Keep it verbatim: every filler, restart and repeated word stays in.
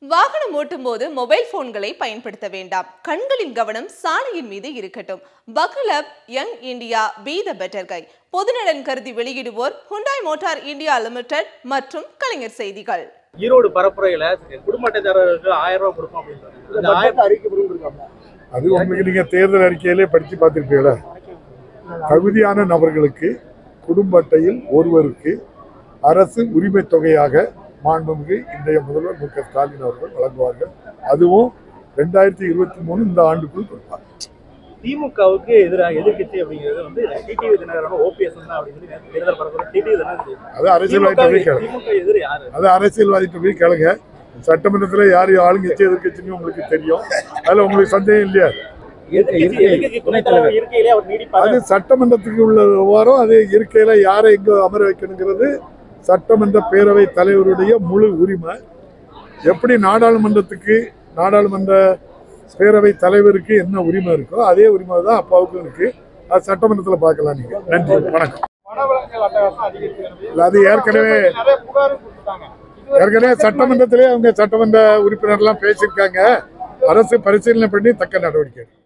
வாகனம் ஓட்டும் போது மொபைல் போன்களை பயன்படுத்த வேண்டாம். கண்களின் கவனம் சாலையின் மீது இருக்கட்டும். Buckle up, young India, be the better guy. பொதுநலன் கருதி வெளியிடுவோர் ஹுண்டாய் மோட்டார் இந்தியா லிமிடெட் மற்றும் கலைஞர் செய்திகள். ஈரோடு பரப்புரையில குடும்ப அட்டைதாரர்களுக்கு ஆயிரம் ரூபாய் கொடுப்போம் அப்படின்னு அது உங்களுக்கு நீங்க தேர்தல் அறிக்கையிலே படிச்சு பார்த்திருப்பீங்களா? தகுதியான நபர்களுக்கு குடும்ப அட்டையில் ஒருவருக்கு அரசு உரிமை தொகையாக மாண்புமிகு இன்றைய முதல்வர் மு க ஸ்டாலின் அவர்கள் வழங்குவார்கள். அதுவும் ரெண்டாயிரத்தி இருபத்தி மூணு இந்த ஆண்டுக்குள் கொடுப்பார். திமுகவுக்கு எதிராக எதிர்கட்சி அப்படிங்கிறது வந்து டிடிவி தினகரன் ஓபிஎஸ் தேர்தல் பரப்புரை டிடிவி தினகரன் அது அரசியல்வாதிட்ட கேளுங்க. அது அரசியல்வாதிட்ட போய் கேளுங்க. சட்டமன்றத்தில் யார் ஆளுங்கட்சி எதிர்கட்சின்னு உங்களுக்கு தெரியும். அதுல உங்களுக்கு சந்தேகம் இல்லையா? அது சட்டமன்றத்துக்கு உள்ள விவகாரம். அது இருக்கையில யாரை எங்க அமர வைக்கணுங்கிறது சட்டமன்ற பேரவை தலைவருடைய முழு உரிமை. எப்படி நாடாளுமன்றத்துக்கு நாடாளுமன்ற பேரவை தலைவருக்கு என்ன உரிமை இருக்கோ அதே உரிமை தான் அப்பாவுக்கும் இருக்கு. அது சட்டமன்றத்தில் பார்க்கலாம். நீங்க நன்றி, வணக்கம். அது ஏற்கனவே ஏற்கனவே சட்டமன்றத்திலே அவங்க சட்டமன்ற உறுப்பினர்லாம் பேசியிருக்காங்க. அரசு பரிசீலனை பண்ணி தக்க நடவடிக்கை.